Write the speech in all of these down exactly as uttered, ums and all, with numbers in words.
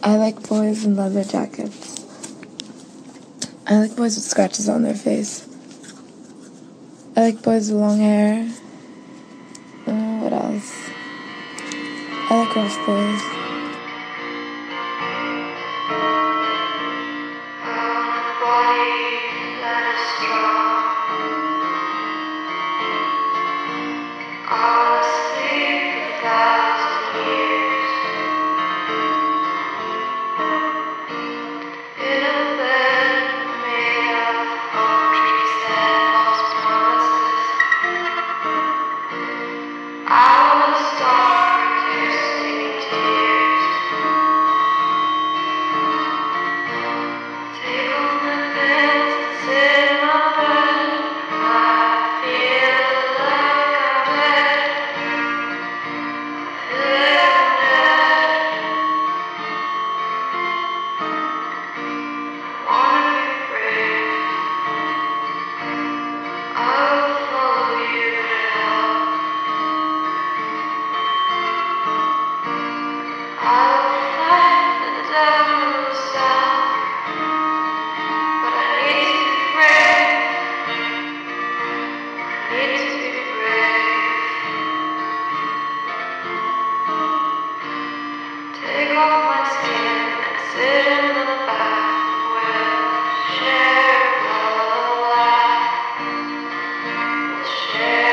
I like boys in leather jackets. I like boys with scratches on their face. I like boys with long hair. Uh, what else? I like rough boys.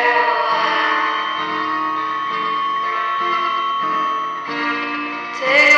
Take